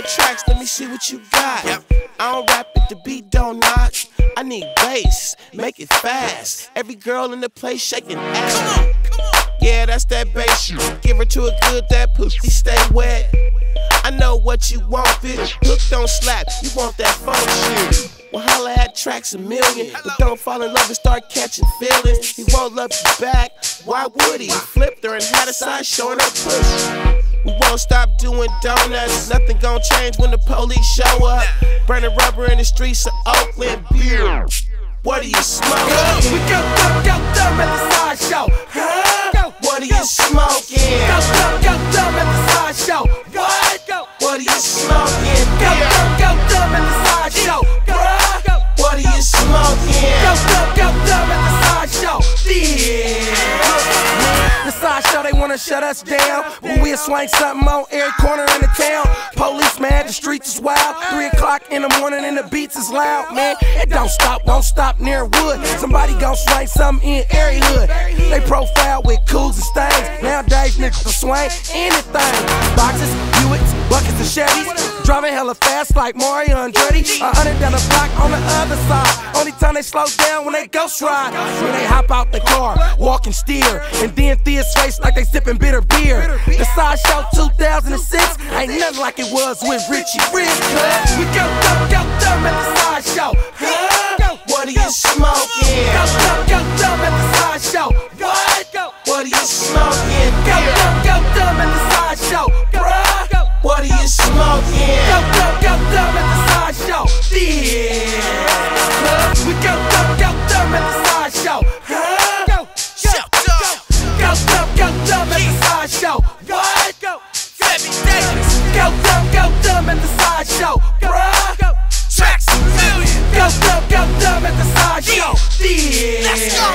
tracks, let me see what you got. I don't rap it, the beat don't knock. I need bass, make it fast. Every girl in the place shaking ass. Yeah, that's that bass. Give her to a good, that pussy stay wet. I know what you want, bitch. Hook don't slap, you want that funk shit. Well, holla at tracks a million, but don't fall in love and start catching feelings. He won't love you back, why would he? Flipped her and had a side showing her push. We won't stop doing donuts, nothing gon' change when the police show up. Burning rubber in the streets of Oakland, beer. What are you smoking? We go dumb at the side show. Huh? What are you smoking? Go dumb at the side show. What? What are you smoking? Go dumb at the side show. Bruh. What are you smoking? Go dumb at the side show. Yeah. The side show, they wanna shut us down, but we'll swing something on every corner in the town. Police mad, the streets is wild. 3 o'clock in the morning and the beats is loud, man. It don't stop, won't stop near wood. Somebody gon' swing something in every hood. They profile with cools and stains. Nowadays niggas can swing anything. Boxes, Buicks, buckets and Chevys. Driving hella fast like Mario Andretti. 100 down the block on the other side. Only time they slow down when they ghost ride. When they hop out the car, walk and steer, and then his face like they sipping bitter beer. The side show 2006 ain't nothing like it was with Richie Rich. We go dumb at the side show. Huh? What are you smoking? Go dumb at the side show. What? What are you smoking? Go dumb at the side show. Bruh. What are you smoking? Go dumb at the side show. Yeah. We go dumb at the side show. Huh? Go dumb at the side show. What? Go dumb at the side show. Bruh. Tracks a million. Go dumb at the side show. Yeah. Let's go.